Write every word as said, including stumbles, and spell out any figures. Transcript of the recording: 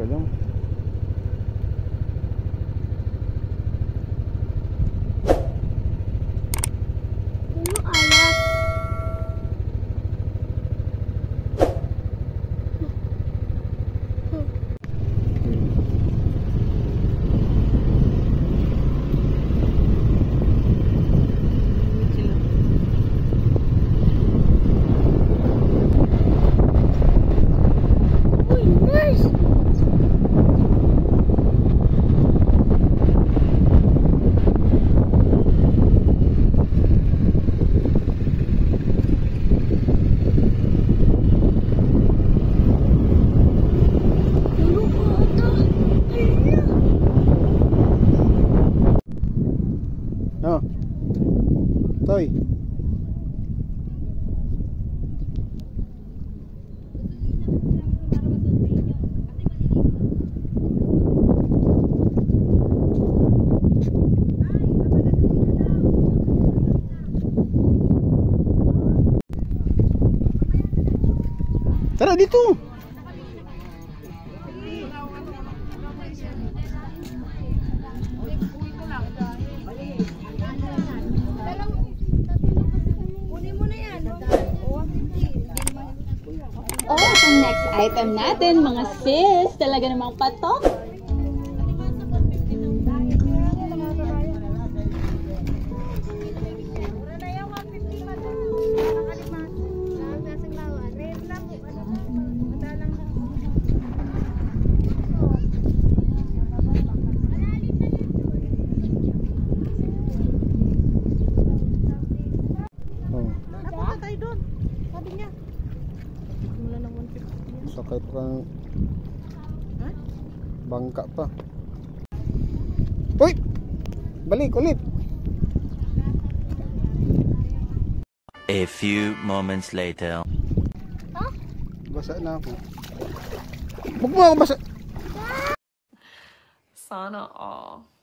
ka dyan. Ano alas? Uy, nice! Ano ba ito? Oh. Toy. Tara dito. Oh, ang next item natin, mga sis. Talaga namang patok. Oh. Napunta tayo doon. Sabi niya. Mula ng one fifty. Sakay pa kang Ha? bangka pa. Uy! Balik ulit. A few moments later. Basa na ako. Huwag mo ako basa. Sana all.